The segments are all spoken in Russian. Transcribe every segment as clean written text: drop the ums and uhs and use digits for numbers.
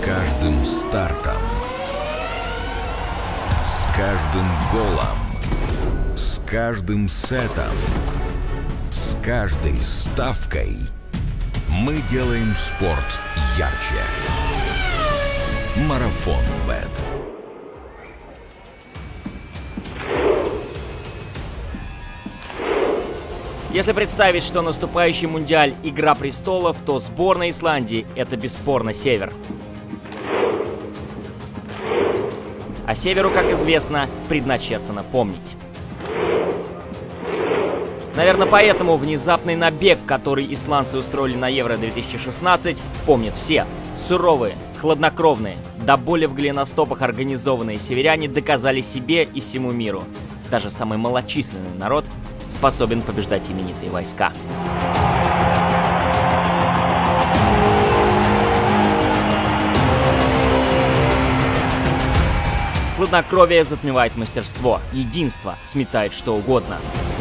каждым стартом, с каждым голом, с каждым сетом, с каждой ставкой мы делаем спорт ярче. Марафон Bet. Если представить, что наступающий мундиаль — Игра престолов, то сборная Исландии — это бесспорно север. А северу, как известно, предначертано помнить. Наверное, поэтому внезапный набег, который исландцы устроили на Евро-2016, помнят все. Суровые, хладнокровные, до боли в голеностопах организованные северяне доказали себе и всему миру. Даже самый малочисленный народ способен побеждать именитые войска. Хладнокровие затмевает мастерство, единство сметает что угодно.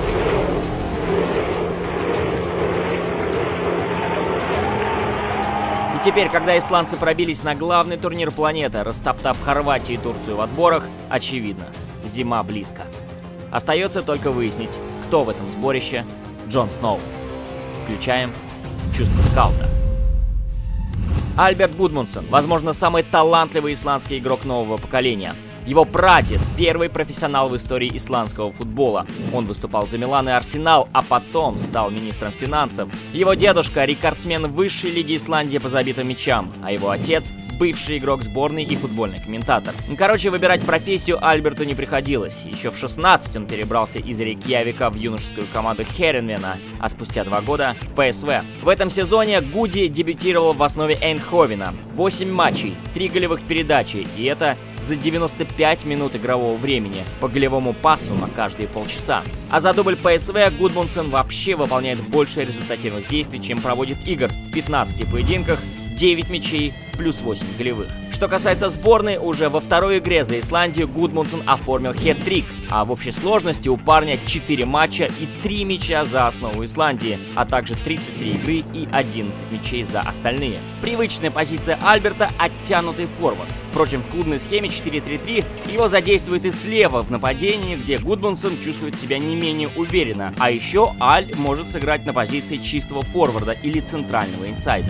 И теперь, когда исландцы пробились на главный турнир планеты, растоптав Хорватию и Турцию в отборах, очевидно, зима близко. Остается только выяснить, кто в этом сборище Джон Сноу. Включаем чувство скаута. Альберт Гудмундсен, возможно, самый талантливый исландский игрок нового поколения. Его прадед – первый профессионал в истории исландского футбола. Он выступал за Милан и Арсенал, а потом стал министром финансов. Его дедушка – рекордсмен высшей лиги Исландии по забитым мячам, а его отец – бывший игрок сборной и футбольный комментатор. Короче, выбирать профессию Альберту не приходилось. Еще в 16 он перебрался из Рейкьявика в юношескую команду Херенвена, а спустя 2 года в ПСВ. В этом сезоне Гуди дебютировал в основе Эйндховена. 8 матчей, 3 голевых передачи, и это за 95 минут игрового времени по голевому пасу на каждые полчаса. А за дубль ПСВ Гудмундсен вообще выполняет больше результативных действий, чем проводит игр в 15 поединках, 9 мячей плюс 8 голевых. Что касается сборной, уже во второй игре за Исландию Гудмундсен оформил хет-трик, а в общей сложности у парня 4 матча и 3 мяча за основу Исландии, а также 33 игры и 11 мячей за остальные. Привычная позиция Альберта – оттянутый форвард. Впрочем, в клубной схеме 4-3-3 его задействуют и слева в нападении, где Гудмундсен чувствует себя не менее уверенно. А еще Аль может сыграть на позиции чистого форварда или центрального инсайда.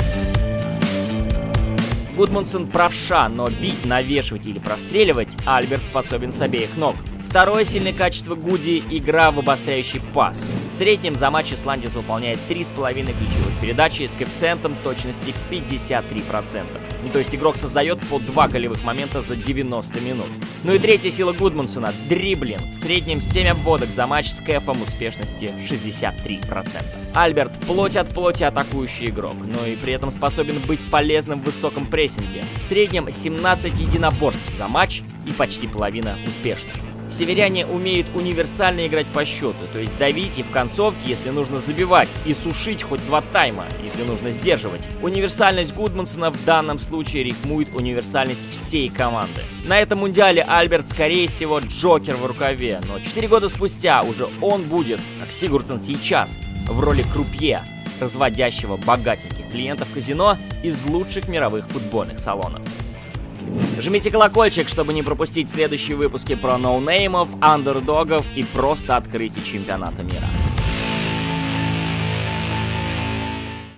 Гудмундсен правша, но бить, навешивать или простреливать Альберт способен с обеих ног. Второе сильное качество Гуди – игра в обостряющий пас. В среднем за матч исландец выполняет 3,5 ключевых передачи с коэффициентом точности 53%. То есть игрок создает по 2 голевых момента за 90 минут. Ну и третья сила Гудмундсена – дриблинг. В среднем 7 обводок за матч с кэфом успешности 63%. Альберт – плоть от плоти атакующий игрок, но и при этом способен быть полезным в высоком прессинге. В среднем 17 единоборств за матч и почти половина успешных. Северяне умеют универсально играть по счету, то есть давить и в концовке, если нужно забивать, и сушить хоть 2 тайма, если нужно сдерживать. Универсальность Гудмундсена в данном случае рифмует универсальность всей команды. На этом мундиале Альберт, скорее всего, джокер в рукаве, но 4 года спустя уже он будет, как Сигурдсен сейчас, в роли крупье, разводящего богатеньких клиентов казино из лучших мировых футбольных салонов. Жмите колокольчик, чтобы не пропустить следующие выпуски про ноунеймов, андердогов и просто открытие чемпионата мира.